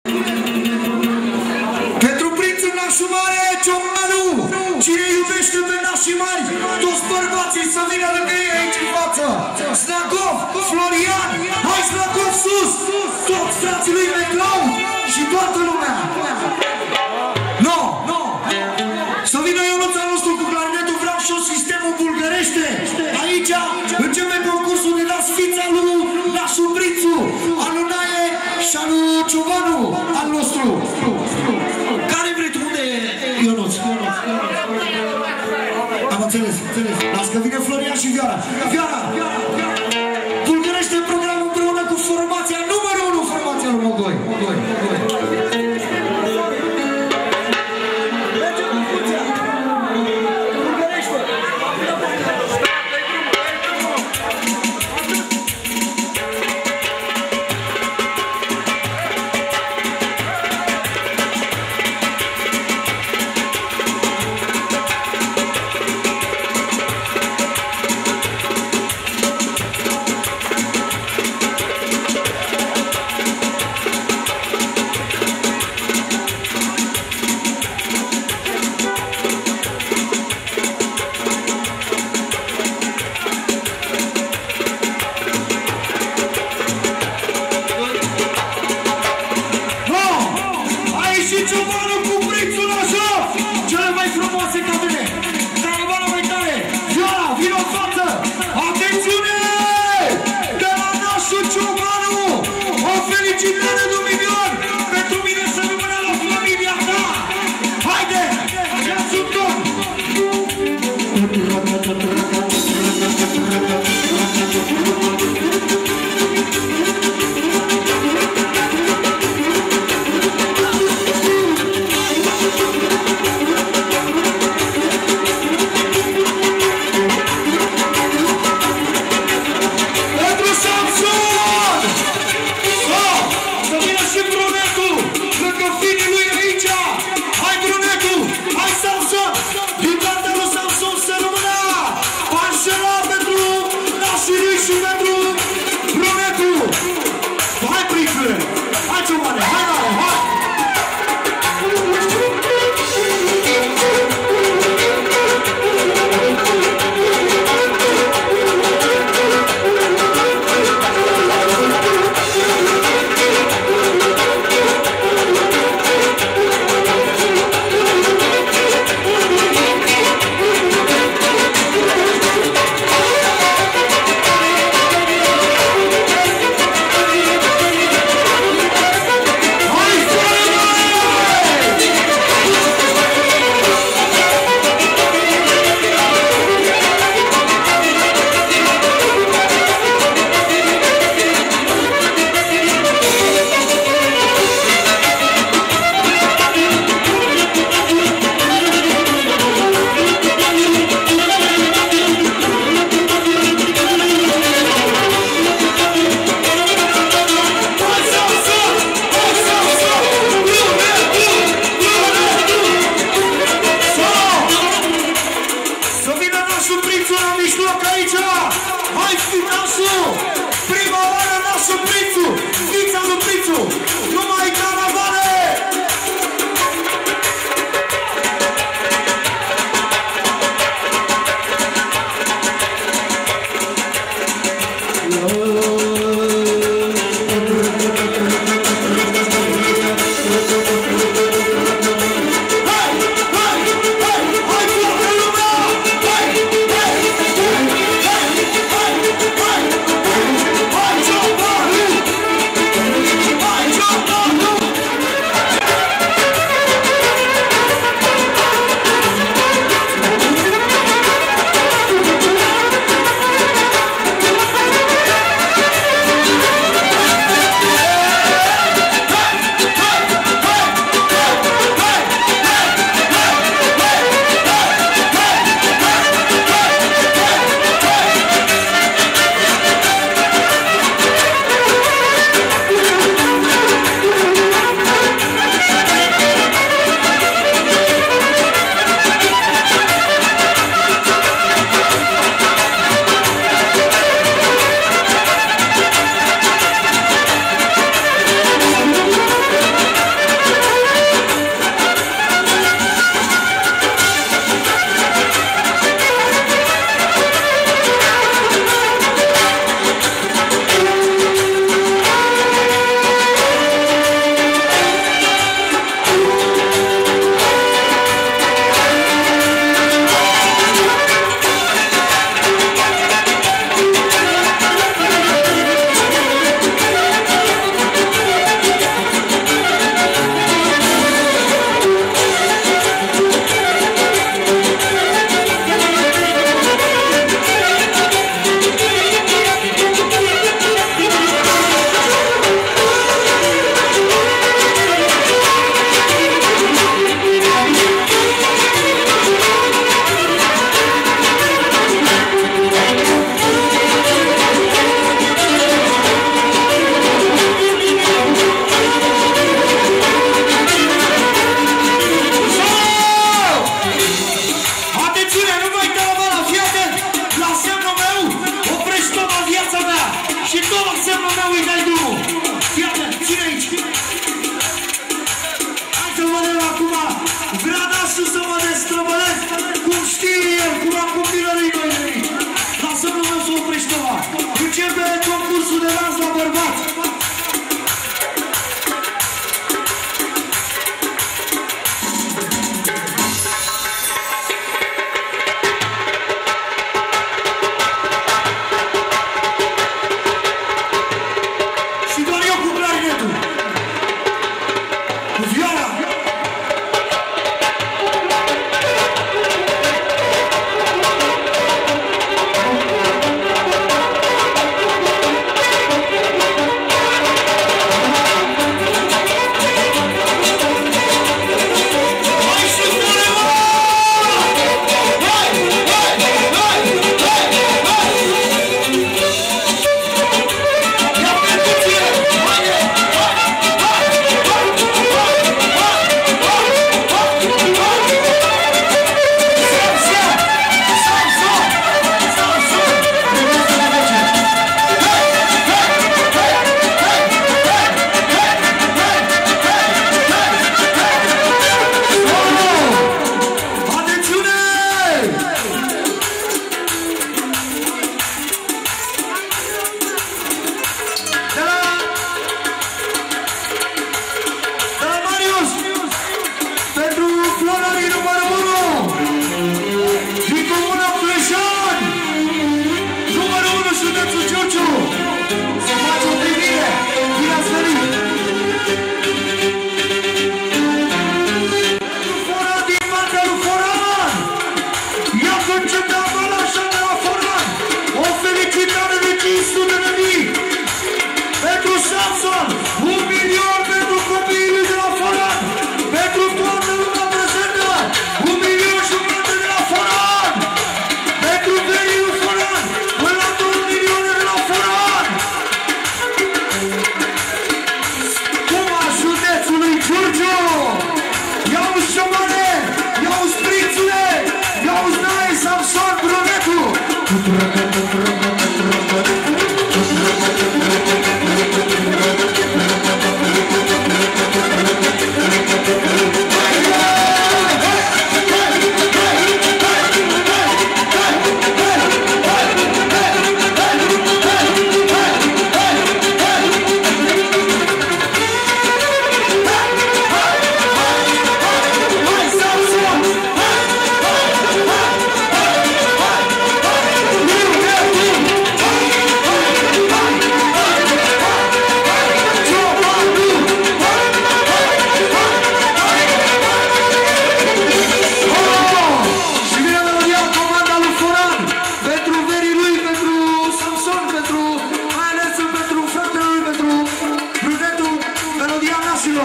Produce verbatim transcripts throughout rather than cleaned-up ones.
Pentru prințul nașul mare, Ciomanu, cine iubește pe nașii mari, toți bărbații să vină lângă ei aici în față. Snagov, Florian, hai Snagov sus, toți frații lui Meclau și toată lumea. No, no. Să vină Ionuț al nostru cu clarinetul, vreau și eu sistemul bulgărește. Aici începe concursul de la sfița lui nașul prințu, al lui Naie și al lui Ciobanu, al nostru. Care vrei tu? Unde e Ionuț? Am înțeles, înțeles. Las că vine Florian și Vioara. Vioara! Bulgărește programul împreună cu formația numărul unu, formația lui Mogoi. Mogoi, Mogoi.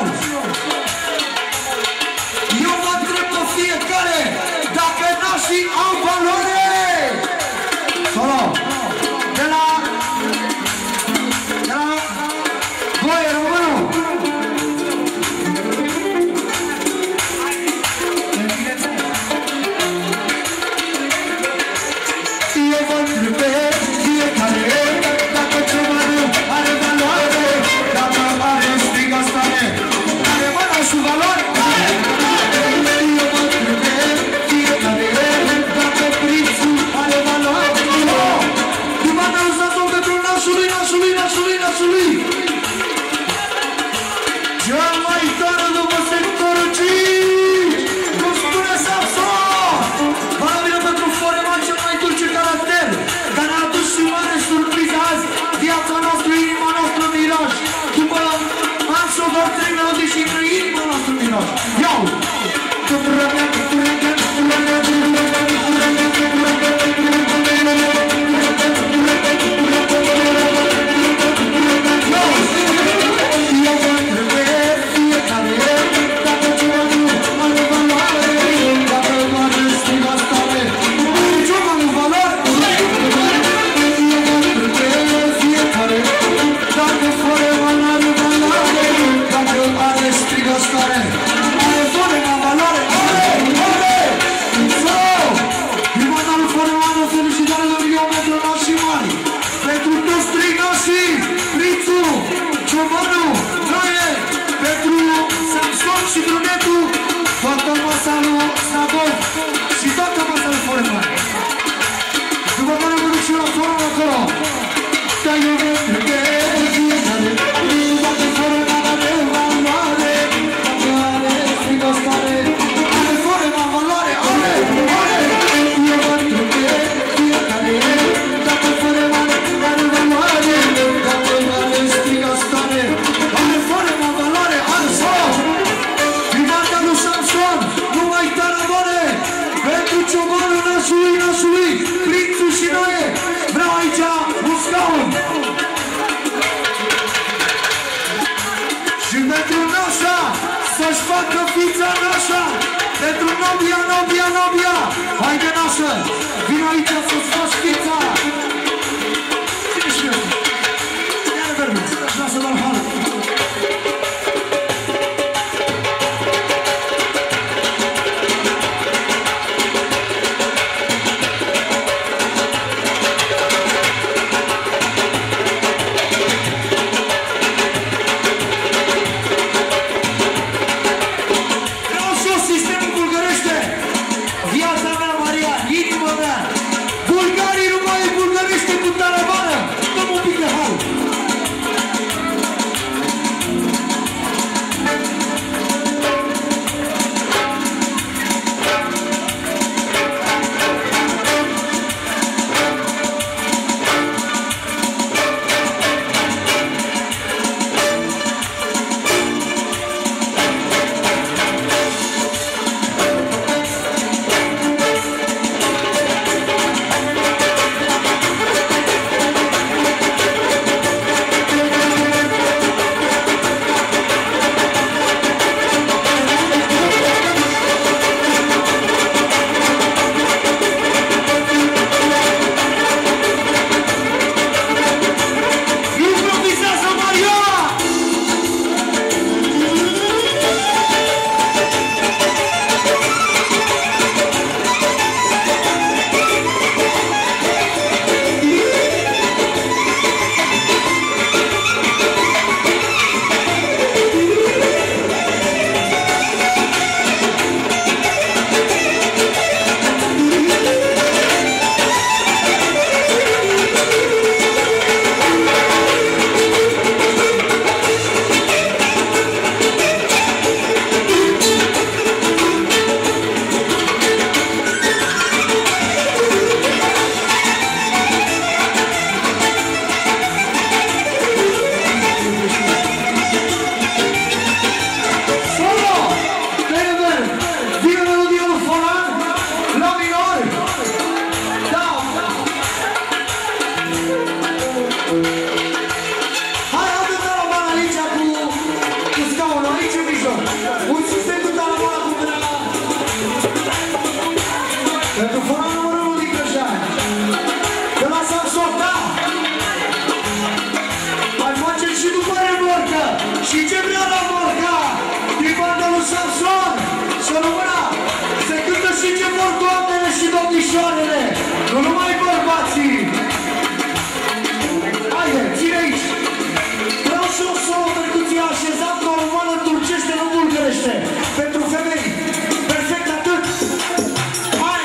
eu. Eu vă întreb pe fiecare dacă nașii au valoare. Solo. De la... De la... Voie, românul. Eu vă întreb pe fiecare dacă ciomanul are valoare. Dacă are striga stare. Are mă nașul valoare. Eu vă întreb pe fiecare dacă prințul are valoare. După mea uzați-o pentru nașului, nașului, nașului, nașului. Cea mai tare după sectorul cinci. Cum spune Samson. Valabilă pentru Foreman, cel mai dulce caracter. Dar ne-a adus și mare surpriză azi. Viața noastră, inima noastră, miraj. După ani și-o vor trei melodii și intră inima noastră, miraj. Iau! mișto. Mulțumim pentru Talamona cu Brana. Pentru fără numărul unu din Crășani. De la Samson, da. Mai facem și după remorcă. Și ce vrea la morca. Din banda lui Samson. Să rămână. Se cântă și ce vor doamnele și domnișoarele. Nu numai bărbații. Haide, ține aici. Vreau și o solo percuție așezat ca o mană turcește, nu bulgărește. Pentru femei. Perfect atât. Hai!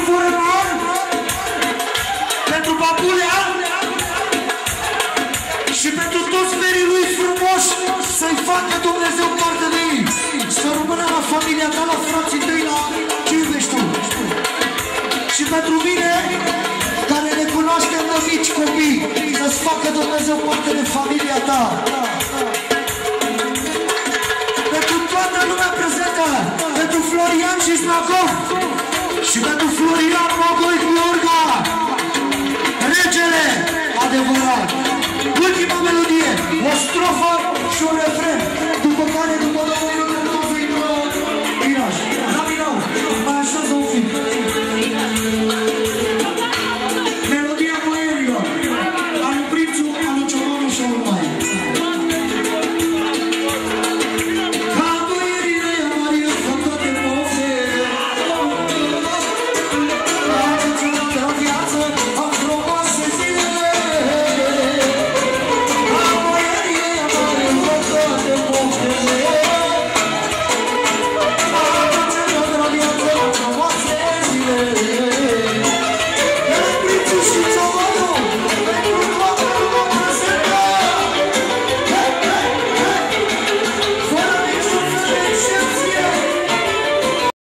Furăman, pentru Babulea și pentru toți verii lui frumoși, să-i facă Dumnezeu parte de ei. Să rămână la familia ta, la frații tăi, la ce iubești tu. Și pentru mine, care ne cunoaștem de mici copii, să-ți facă Dumnezeu parte de familia ta. Pentru toată lumea prezentă, pentru Florian și Snagov și pentru Florian Mogoi Gheorga, regele adevărat. Ultima melodie, o strofă și un refren.